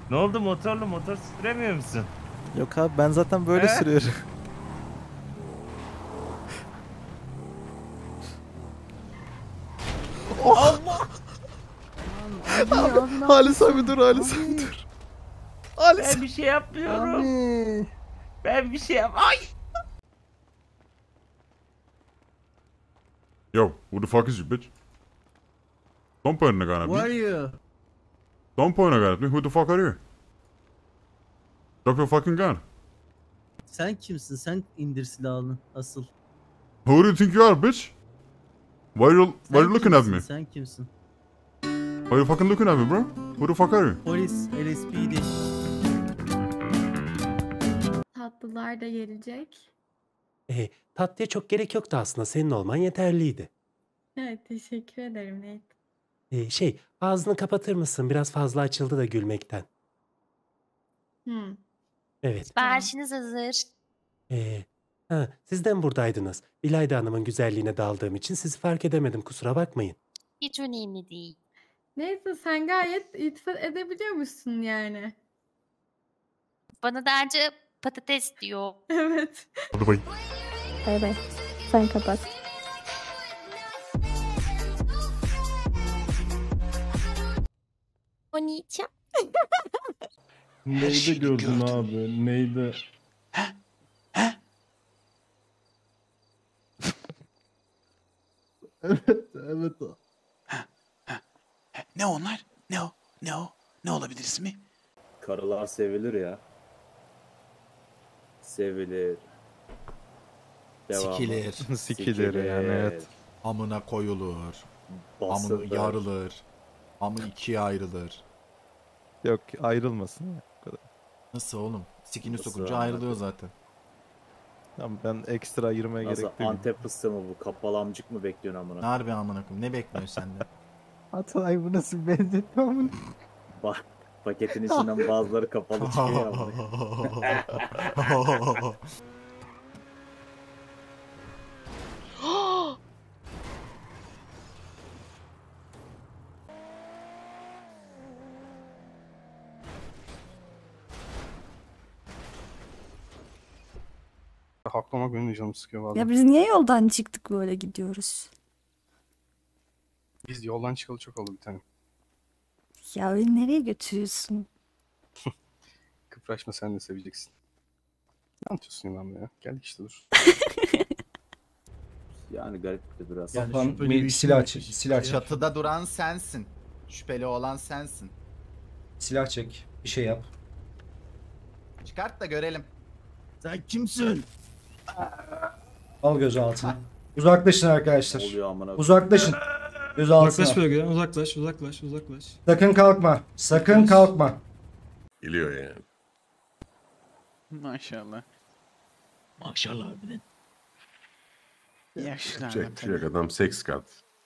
Ne oldu, motor süremiyor musun? Yok abi, ben zaten böyle He? sürüyorum. Allah! Abi ne Halis abi yapıyorsun? dur, Halis abi dur. Halis Ben bir şey yapmıyorum. Abi. Ben bir şey Ay! Yo, who the fuck is you, bitch? Don't point a gun at Who are me. you? Don't point a gun at me. Who the fuck are you? Drop your fucking gun. Sen kimsin? Sen indir silahını asıl. Who do you think you are, bitch? Why you looking at me? Sen kimsin? Why you fucking looking at me, bro? Who the fuck are you? Polis, LSPD. Tatlılar da gelecek. Tatlıya çok gerek yoktu aslında. Senin olman yeterliydi. Evet, teşekkür ederim Nate. Ağzını kapatır mısın? Biraz fazla açıldı da gülmekten. Evet. Siparişiniz hazır. Siz de mi buradaydınız? İlayda Hanım'ın güzelliğine daldığım için sizi fark edemedim. Kusura bakmayın. Hiç önemli değil. Neyse, sen gayet iltifat edebiliyormuşsun yani. Bana daha önce patates diyor. Evet. Hadi bay. Bay bay. Sen kapat. Onicha. Neydi gördün abi? Neydi? Evet, evet o. Ne onlar? Ne o? Ne o? Ne olabilir ismi? Karılar sevilir ya. Sevilir. Devamı. Sikilir. Sikilir yani, evet. Amına koyulur. Amı Basılır. yarılır. Amı ikiye ayrılır. Yok, ayrılmasın ya. Bu kadar. Nasıl oğlum? Sikini Nasıl sokunca anladın? ayrılıyor zaten. Tamam, ben ekstra ayırmaya Nasıl gerek duymuyorum. Antep fıstığı mı bu? Kapalı amcık mı bekliyorsun amına? Harbi amına koyayım. Ne bekliyorsun senden? Atalay bu nasıl benzetme amına? Bak, paketin içinden bazıları kapalı çıkıyor amına. Haklamak benim de canımı sıkıyor valla. Ya biz niye yoldan çıktık, böyle gidiyoruz? Biz yoldan çıkalı çok oldu bir tane. Ya beni nereye götürüyorsun? Kıpraşma, sen de seveceksin. Ne anlatıyorsun İmam ya? Geldik işte, dur. Yani garipti biraz. Yani Lan şüpheli bir bir silah isim- çek, silah çek. Çatıda duran sensin. Şüpheli olan sensin. Silah çek, bir şey yap. Çıkart da görelim. Sen kimsin? Al gözaltına. Uzaklaşın Ne arkadaşlar. oluyor amına? Uzaklaşın. Gözaltına. Uzaklaş bölgeden, uzaklaş. Sakın kalkma. Sakın kalkma. Geliyor yani. Maşallah. Maşallah harbiden. Çek, çek adam seks kat.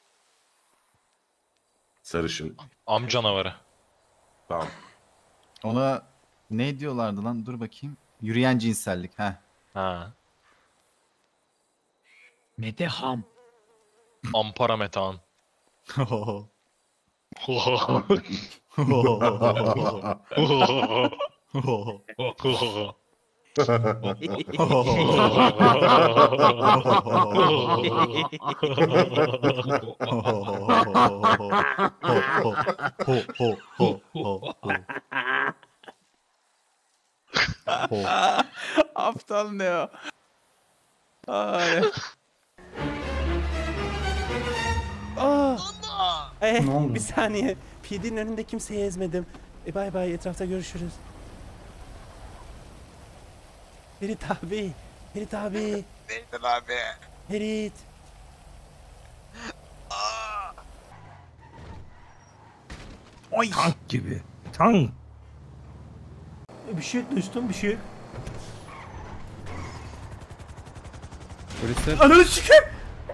Sarışın. Am canavarı. Tamam. Ona ne diyorlardı lan? Dur bakayım. Yürüyen cinsellik. Ha. Ha. Meteham. Ampara metan. Aptal ne o? Ay. Ne oldu? Bir saniye. PD'nin önünde kimseyi ezmedim. Bay bay, etrafta görüşürüz. Ferit abi. Ferit abi. Neydin abi? Ferit. Oy. Tank gibi. Tank. Bir şey yok dostum, bir şey yok. Polisler Ananı sikeyim.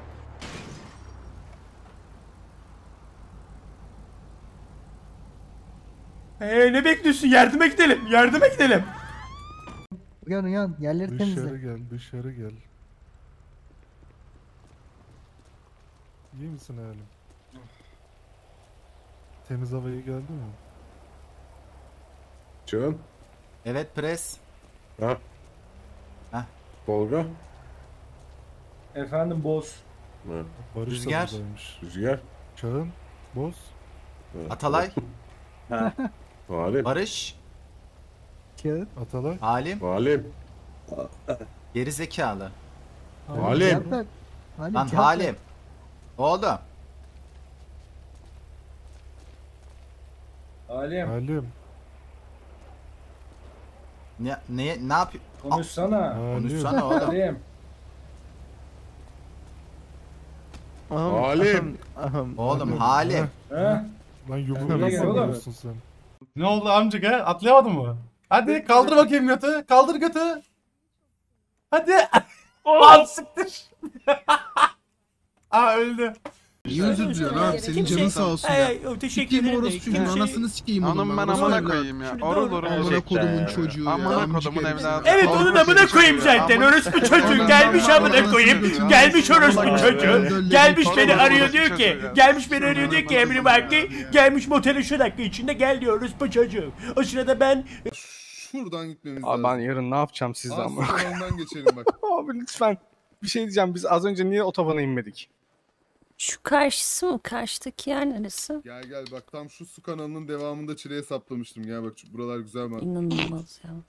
Ne bekliyorsun? Yardıma gidelim. Yardıma gidelim. Uyan uyan, yerleri temizle. gel, dışarı gel. İyi misin halim? Temiz havaya geldi mi? Can. Evet pres. Ha. Heh. Tolga. Efendim boss. Ha. Rüzgar. Rüzgar. Çağın. Boz. Atalay. Halim. Barış. Atalay. Halim. Halim. Geri zekalı. Halim. Lan Halim. Oğlum. Halim Halim. Ne yapıyor? konuşsana. Konuşsana oğlum. Halim. Halim. Oğlum Halim. Ha? Lan Buraya gel oğlum. yumruğu sen. Ne oldu amcık ha? Atlayamadın mı? Hadi kaldır bakayım götü. Kaldır götü. Hadi. Lan siktir. Aa öldü. Niye özür diliyorsun abi? Senin canın sağ olsun ya. Sikeyim orospu'nun anasını sikeyim oğlum ben. ben amına koyayım ya. Orul Amına kodumun çocuğu ya. Amına kodumun evladı. Evet onun amına koyayım zaten. Orospu çocuğu gelmiş amına koyayım. Gelmiş orospu çocuğu. Gelmiş beni arıyor diyor ki. Gelmiş beni arıyor diyor ki Emri Vakti. Gelmiş motelin şu dakika içinde gel diyor orospu çocuğu. O sırada ben... Şuradan gitmemiz Abi ben yarın ne yapacağım sizden Aslında bak. ondan geçelim bak. Abi lütfen. Bir şey diyeceğim. Biz az önce niye otobana inmedik? Şu karşısı mı? Karşıdaki yer neresi? Gel gel bak tam şu su kanalının devamında çileye saplamıştım. Gel bak buralar güzel bak. İnanılmaz ya.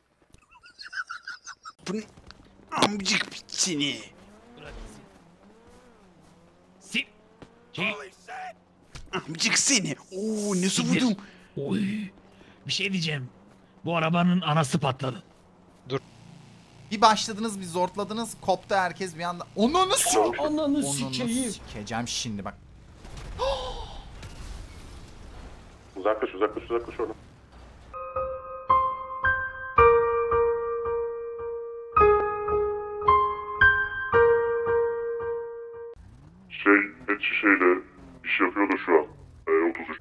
Amcık seni. Amcık seni. Oo ne vurdum. Oy. Bir şey diyeceğim. Bu arabanın anası patladı. Bir başladınız bir zortladınız. Koptu herkes bir anda. Onunu Ananı sikeceğim şimdi bak. Uzaklaş oradan. Pet şişeyle iş yapıyor da şu an. 33.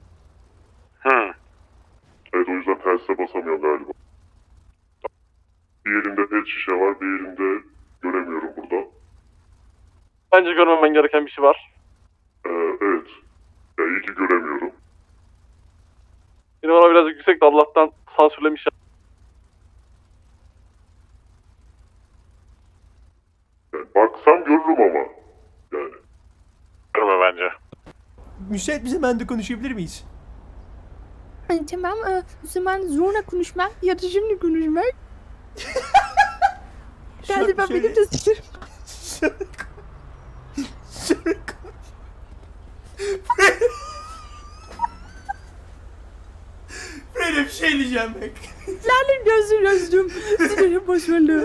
Evet o yüzden telsize basamıyorum galiba. Bir elinde pet şişe var, bir elinde göremiyorum burada. Bence görmemen gereken bir şey var. Evet. Ya iyi ki göremiyorum. Benim ona birazcık yüksek de Allah'tan sansürlemiş. Yani baksam görürüm ama. Yani. Görme bence. Müsait bir zamanda konuşabilir miyiz? Tamam. O zaman zorla konuşmak ya da şimdi konuşmak. Galiba benim de sinirim. Böyle bir şey diyeceğim bak. Lanet gözüm gözüm. Sinirim bozuldu.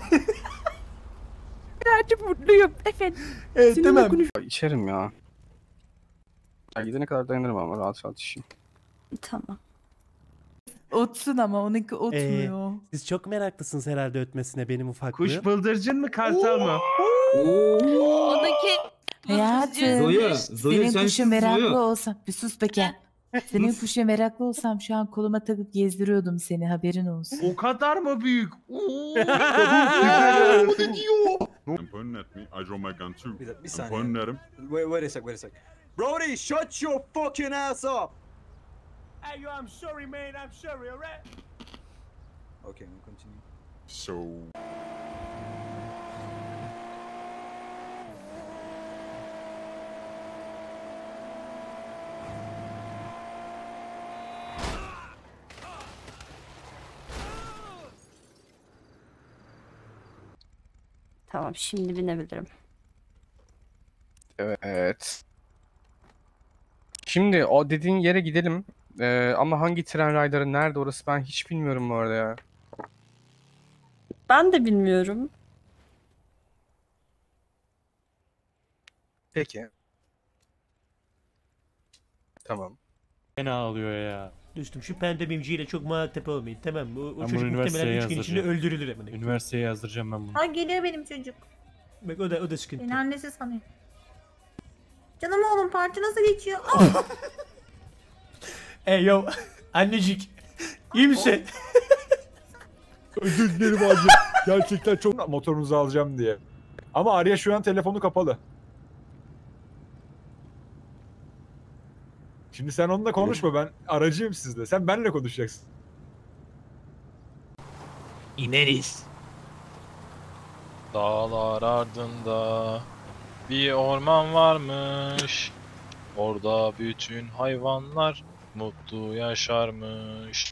Birazcık mutluyum. Efendim. Evet Seninle tamam. konuş- İçerim ya. Gidene kadar dayanırım ama rahat rahat işim. Tamam. Otsun ama onunki otmuyor. Siz çok meraklısınız herhalde ötmesine benim ufaklığım. Kuş bıldırcın mı kartal mı? Ondaki Hayatım. Senin kuşa meraklı olsam. Bir sus be. Senin kuşa meraklı olsam şu an koluma takıp gezdiriyordum seni, haberin olsun. O kadar mı büyük? I'm pointing at me. I draw my gun too. Bir I'm saniye. pointing at him. Wait a sec. Brody, shut your fucking ass up! Hey yo, I'm sorry man, I'm sorry, alright? Okay, we'll continue. So... Tamam, şimdi binebilirim. Evet. Şimdi o dediğin yere gidelim. Ama hangi tren rayları nerede orası ben hiç bilmiyorum bu arada ya. Ben de bilmiyorum. Peki. Tamam. Fena ağlıyor ya. Dostum şu pantomimciyle çok muhatap olmayın tamam mı? O Ben çocuk bunu muhtemelen üniversiteye 3 gün içinde yazdıracağım. öldürülür hemen. Üniversiteye yazdıracağım ben bunu. Ay geliyor benim çocuk. Bak o da sıkıntı. Beni annesi sanıyor. Canım oğlum parti nasıl geçiyor? Hey yo annecik. İyi misin? Özür dilerim hacı. Gerçekten çok motorunuzu alacağım diye. Ama Arya şu an telefonu kapalı. Şimdi sen onunla konuşma ben aracıyım sizde. Sen benimle konuşacaksın. İneriz. Dağlar ardında bir orman varmış. Orada bütün hayvanlar mutlu yaşarmış.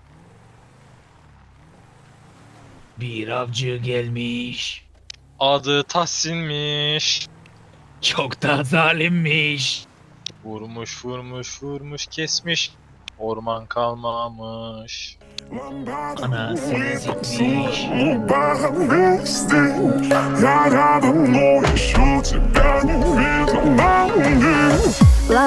Bir avcı gelmiş. Adı Tahsin'miş. Çok da zalimmiş. Vurmuş kesmiş. Orman kalmamış. Anasını sikmiş. Я рядом, но еще тебя не видел на мне.